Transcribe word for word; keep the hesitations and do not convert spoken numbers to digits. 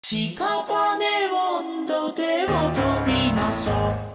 屍温度で踊りましょう。